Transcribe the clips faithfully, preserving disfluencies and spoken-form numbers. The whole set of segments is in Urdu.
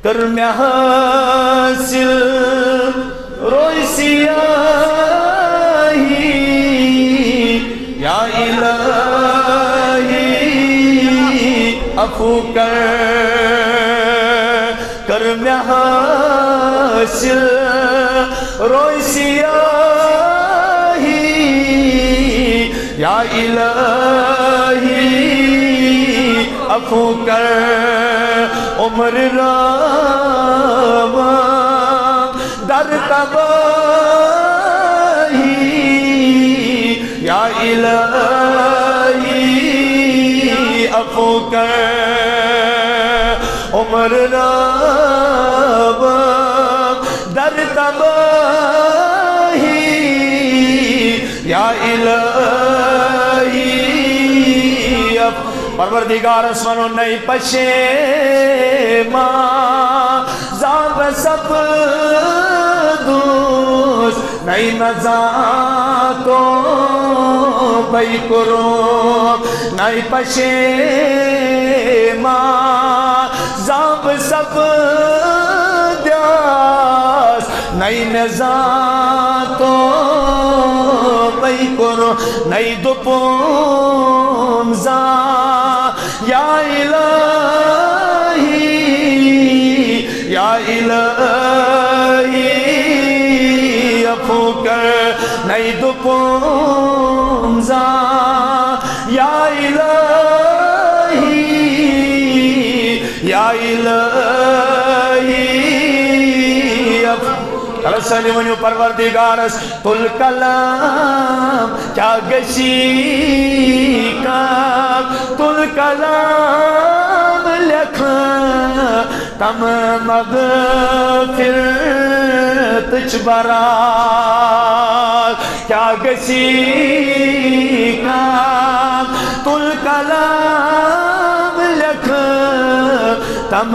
کر مے حاصل روی سیاہی یا الہی عفو کر کر مے حاصل روی سیاہی یا الہی عفو کر عمر راواں در تباہی یا الہی عفو کر عمر راواں در تباہی یا الہی پروردگار اسمانو نئی پشیمان زاب سب دوست نئی نزاتو بھئی کرو نئی پشیمان زاب سب دیاس نئی نزاتو بھئی کرو نئی دپون زان یا الہی یا الہی عفو کر نئی دپون زان یا الہی یا الہی عفو رسلی ونیو پروردگارس تل کلام کیا گشی کام تل کلام لکھا تم مغفرت چبرات کیا گشی کام تل کلام لکھا تم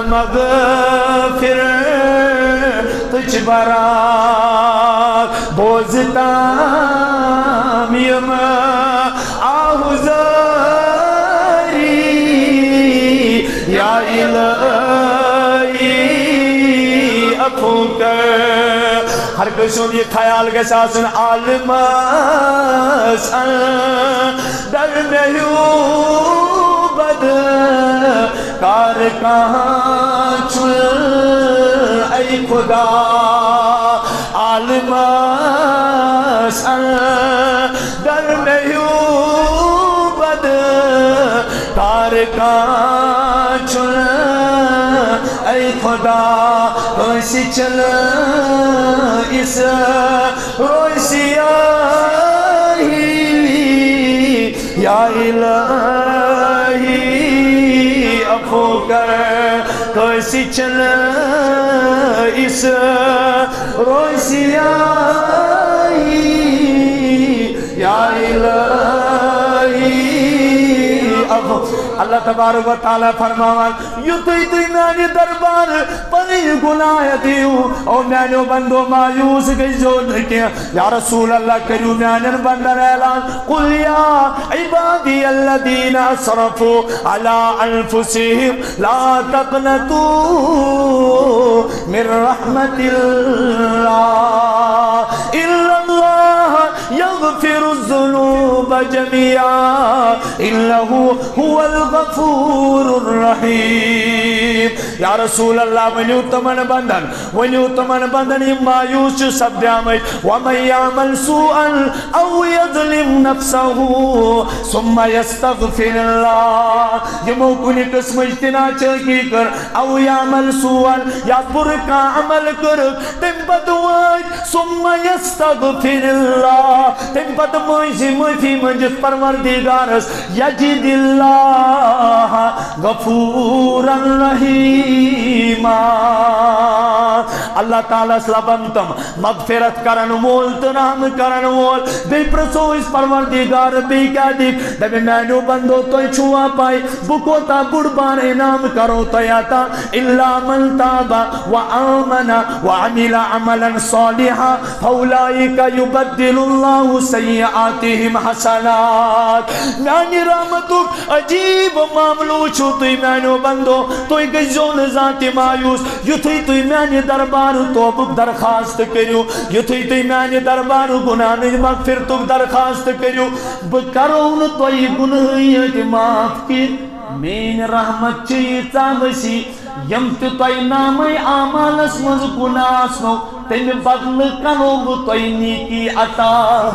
مغفرت تجھ برات بوزتام یم آہوزاری یا الہی عفو کر ہر کسوں یہ خیال کے ساسن عالم اسن در محیوبت کار کہاں چھل اے خدا عالم اسن در محیوبت کار کہاں چھل اے خدا کیسی چل اس روی سیاہی یا الہی عفو کر کیسی چل اس روی سیاہی یا الہی عفو اللہ تبارک و تعالیٰ فرماوان یو تو اتنی میانی دربار پنی گناہ دیو او میانیو بندو مایوس گئی زور کیا یا رسول اللہ کریو میانین بندر اعلان قل یا عبادی الذین اسرفوا علی انفسهم لا تقنطوا من رحمت اللہ الا اللہ یغفر الذنوب جميعا انه هو الغفور الرحیم یا رسول اللہ ونیو تمن بندن ونیو تمن بندن مایوس سب دیامت ومن یعمل سوءا او یظلم نفسه ثم یستغفر اللہ یمو کنی قسم اجتنا چکی کر او یعمل سوءا یا برکا عمل کر تم بدواج ثم یستغفر اللہ تم بد مویزی موفی منجد پروردگارس یجد اللہ غفورا رحیما اللہ تعالیٰ سلبن تم مغفرت کرن وول تو رحم کرن وول بے پرسو اس پروردگار بے کیا دیکھ دبی مینو بندو توی چھوا پائی بکوتا بڑبان انام کرو تیاتا اللہ من تابا وآمنا وعمل عملا صالحا فاولائک یبدل اللہ سیئاتہم حسنات میانی رحمتک عجیب معاملو چھو توی مینو بندو توی گزون ذاتی مایوس یتھوی توی مینی دربار توبک درخواست کریو یتھوی توی مینی دربار گناہ مغفرتک درخواست کریو بکرون توی گناہیت معاف کی مین رحمت چیتا وسی یم توی نام اعمال اسمز گناہ اسنو تیم بدل کنو توی نیکی عطا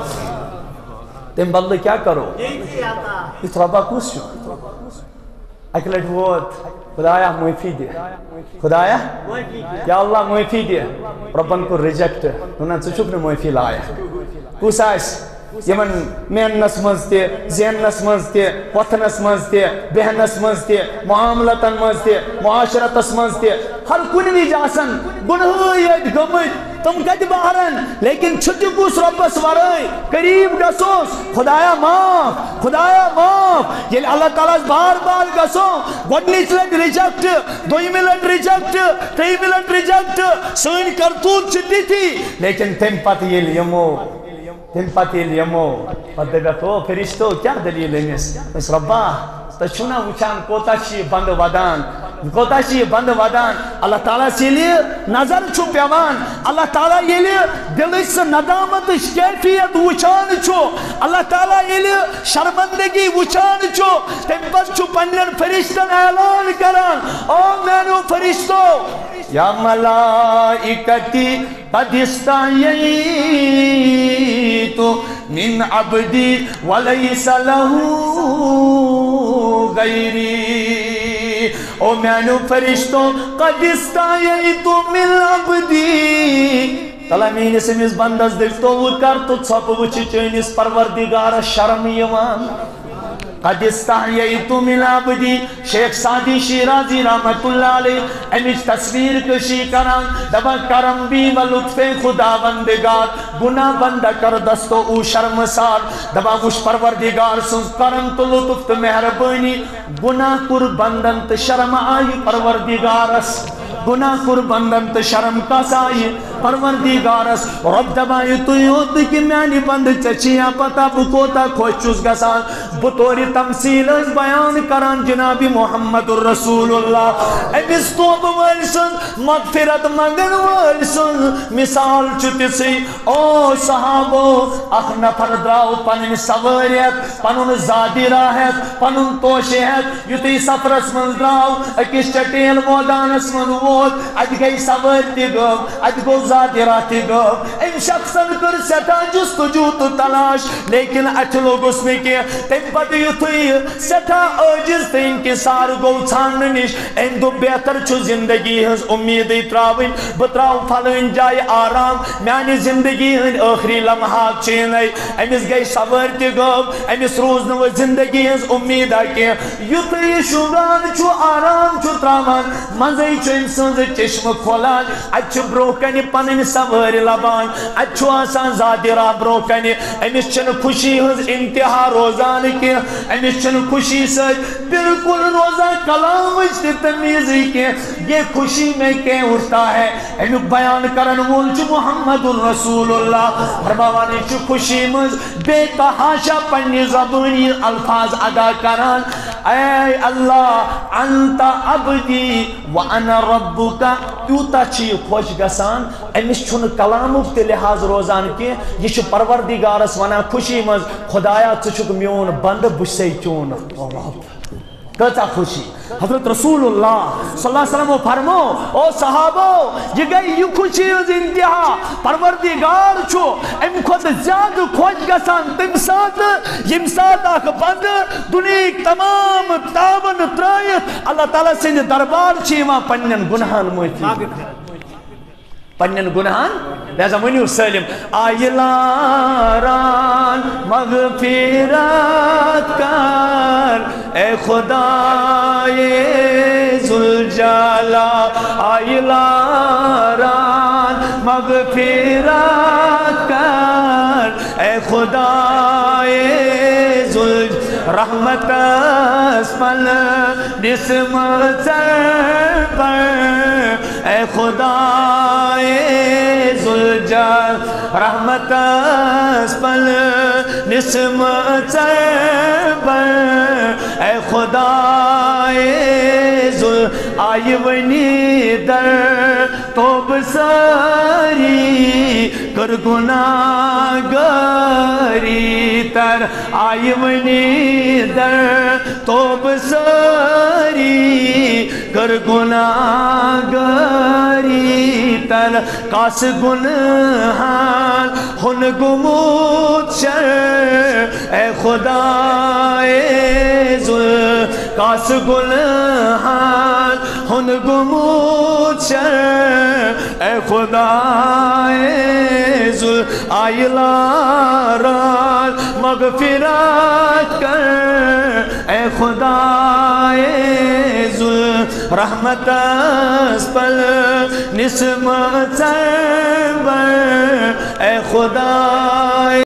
تیم بدل کیا کرو اس ربا کس شو اکلٹ ووت خدایا معافی دے خدایا یا اللہ معافی دے ربن کو ریجیکٹ انہاں چچک نے معافی لایا کس آئیس یمن میننس منز تے زیننس منز تے وطنس منز تے بہنس منز تے معاملتن منز تے معاشرتس منز تے ہر کنوی جاسن گنہیت گمت تم کت باہرن لیکن چھتی کس ربس ورائی قریب گسوس خدایا معاف خدایا معاف یہ اللہ تعالیٰ بار بار گسو گوڑنی چلت ریجیکٹ دوئی ملت ریجیکٹ تئی ملت ریجیکٹ سوین کرتوت چھتی تھی لیکن تم پت یہ لیمو تم پت یہ لیمو پت دے تو فرشتو کیا دلیل امس اس ربا تو چھونا وچان کوتا چی بند ودان کوتا چی بند ودان اللہ تعالیٰ سے لیے نظر چھو پیوان اللہ تعالیٰ یہ لیے دلس ندامت کیفیت وچان چھو اللہ تعالیٰ یہ لیے شرمندگی وچان چھو تم پس چھو پنجن فرشتن اعلان کران او مینو فرشتو یا ملائکتی قد استعیتو من عبدی ولیس لہو غیری او مینو فرشتو قد استعیتو من عبدی تلا مین سمیز بندس دلتو وکر تو چھپ وچی چینس پروردگار شرم یوان قد استحییتو من عبدی شیخ سعدی شیرازی رحمت اللہ علیہ امیج تصویر کشی کران دبا کرم بھی و لطف خدا بندگار گناہ بندہ کر دستو او شرم سار دبا وش پروردگار سنس کرم تو لطف تو مہربانی گناہ کر بندن تو شرم آئی پروردگارس گناہ کر بندن تو شرم کس آئی پروردگارس رب دبائی تو یوت کی میانی بند چچیاں پتا بکوتا خوشچوز گسان بطوری تمثیل اس بیان کران جناب محمد الرسول اللہ امیس توب ورسن مغفرت مگن ورسن مثال چتی سی او صحابو اخ نفر دراؤ پنن سواریت پنن زادی راحت پنن توشیت یتی سفرس من دراؤ اکیس چٹیل مودانس من وود اج گئی سوار تی گو اج گو زادی راہ تی گو ان شخصن کر ستا جستجو تو تلاش لیکن اچھ لوگ اس میں کیا تیم پتی یتوی سٹھا عاجز تھے انکسار گو چھان نش این دو بہتر چھو زندگی ہز امید تراوین بتراو پھلوین جائے آرام میانی زندگی ہن آخری لمحات چینائی امیس گئی سور تی گو امیس روز نو زندگی ہز امید آکے یتوی شوران چھو آرام چھو تراوان منزی چھو انسان چشم کھولان اچھو بروکنی پنن سور لبان اچھو آسان زادی راہ بروکنی امیس چھن خوشی ہز انتہا روزان کی امیس چھن خوشی سے بالکل روزہ کلام اجتی تمیزی کے یہ خوشی میں کیا اٹھتا ہے امی بیان کرن مولچ محمد الرسول اللہ فرماوانی چو خوشی مز بے تحاشا پنی زبانی الفاظ ادا کران اے اللہ انتا عبدی وانا ربکا کیوتا چی خوش گسان امیس چھن کلامک تے لحاظ روزان کے یہ چھو پروردگارس وانا خوشی مز خدایا چچک میون بند بشے چون کتا خوشی حضرت رسول اللہ صلی اللہ علیہ وسلم فرمو او صحابو یہ گئی یہ خوشی از انتہا پروردگار چھو ام خود زیادہ خوش گسان تم ساتھ یم ساتھ آکھ بند دنیک تمام تابن ترائیت اللہ تعالیٰ سے دربار چھیما پنن گناہان مویتی پنن گناہان لہذا منیو سلم آئلاران مغفرت کر اے خدای ذوالجلال آئلاران مغفرت کر اے خدائے ذل رحمت اسپل جسم سر پر اے خدائے ذوالجلال رحمت اسپل جسم سر پر اے خدائے ذل آئی ونی در توب ساری کر گناہ گاری تر آئی ونی در توب ساری کر گناہ گاری تر کاس گنہان ہن گمود شر اے خدائے ذل کاس گنہان ہن گمود شر اے خدائے ذل آئلاران مغفرت کر اے خدائے ذل رحمت اسپل نسمت سر بر اے خدائے